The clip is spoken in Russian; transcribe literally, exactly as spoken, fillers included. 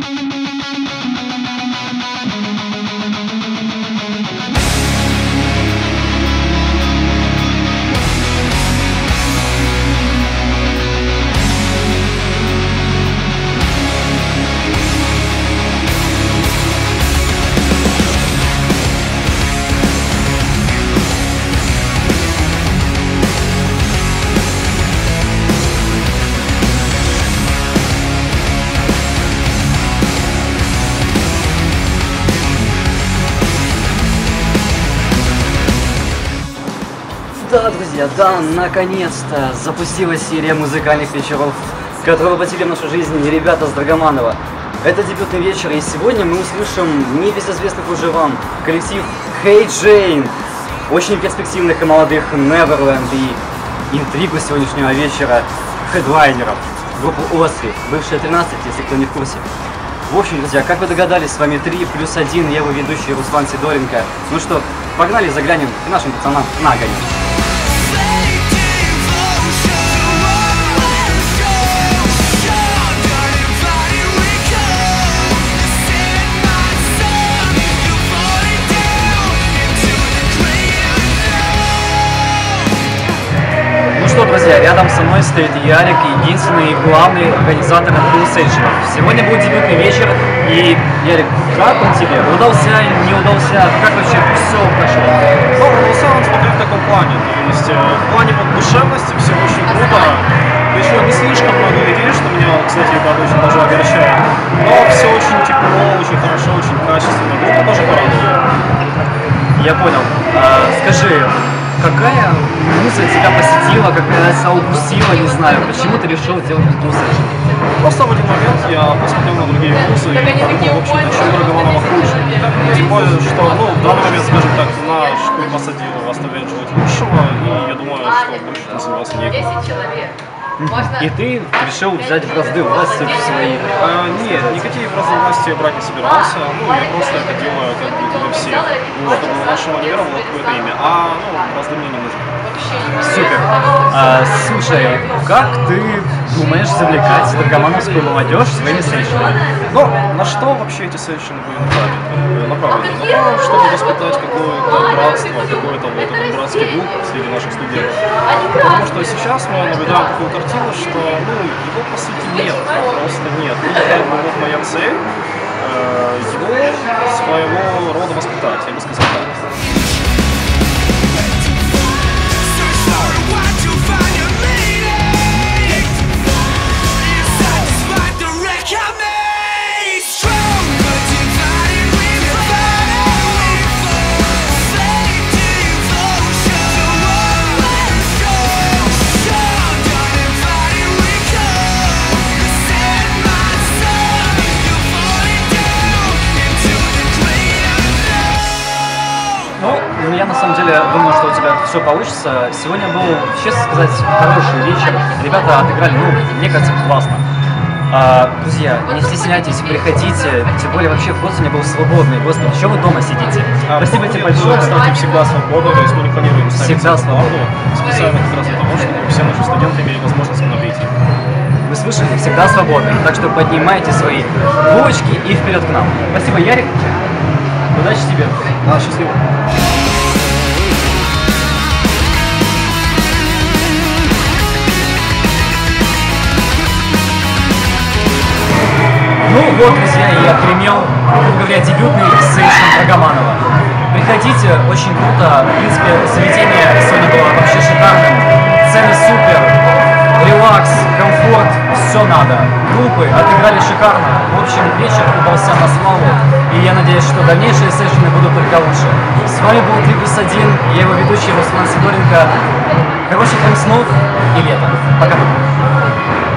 Да, друзья, да, наконец-то запустилась серия музыкальных вечеров, которые воплотили в нашу жизнь ребята с Драгоманова. Это дебютный вечер, и сегодня мы услышим небезызвестных уже вам коллектив Hey Jane, очень перспективных и молодых Neverland и интригу сегодняшнего вечера хедлайнеров, группу Остри, бывшая тринадцать, если кто не в курсе. В общем, друзья, как вы догадались, с вами три плюс один, я его ведущий Руслан Сидоренко. Ну что, погнали, заглянем к нашим пацанам на огонь. Ну что, друзья, рядом со мной стоит Ярик, единственный и главный организатор Pulsation. Сегодня будет дебютный вечер, и, Ярик, как он тебе? Удался, не удался? Как вообще все прошло? Ну, на самом деле, в таком плане. То есть, в плане вот душевности все очень круто. Еще не слишком много людей, что меня, кстати, ребята очень даже огорчает. Но все очень тепло, очень хорошо, очень качественно. Группа тоже порадовала. Я понял. А, скажи, какая музыка тебя посетила, какая тебя укусила, не знаю, почему ты решил делать Pulsation? Просто в один момент я посмотрел на другие вкусы и подумал, в общем-то, чем Драгоманова хуже. Тем более, что, ну, в данный момент, скажем так, наш клуб посадил оставлять желать лучшего, и я думаю, что больше танцеваться некуда. И ты решил взять бразды власти в свои? А, нет, никакие бразды власти я брать не собирался. Ну, я просто это делаю как бы для всех. Вот, чтобы у нашего универа было какое-то имя. А, ну, бразды мне не нужны. Супер. А, слушай, как ты думаешь завлекать драгомановскую молодежь своими сессионами? Ну, на что вообще эти сессионы были направлены? направлены? Ну, чтобы воспитать какое-то братство, какой-то вот этот братский дух среди наших студентов. Потому что сейчас мы наблюдаем такую картину, что, ну, его по сути нет, просто нет. И как бы вот моя цель, э, его своего рода воспитать, я бы сказал так. Я на самом деле думаю, что у тебя все получится. Сегодня был, честно сказать, хороший вечер. Ребята отыграли, ну, мне кажется, классно. А, друзья, не стесняйтесь, приходите. Тем более вообще вход сегодня был свободный. Господи, что вы дома сидите? А, Спасибо тебе большое. Кстати, всегда свободно, то есть мы не планируем ставить всегда свободно. Специально как раз для того, чтобы все наши студенты имели возможность к нам прийти. Вы слышали, всегда свободны. Так что поднимайте свои булочки и вперед к нам. Спасибо, Ярик. Удачи тебе. Да, счастливо. Ну вот, друзья, я отгремел, грубо говоря, дебютный сейшн Драгоманова. Приходите, очень круто. В принципе, заведение сегодня было вообще шикарным. Цены супер, релакс, комфорт, все надо. Группы отыграли шикарно. В общем, вечер удался на славу. И я надеюсь, что дальнейшие сейшны будут только лучше. С вами был три плюс один, я его ведущий Руслан Сидоренко. Хороших вам снов и лета. Пока-пока.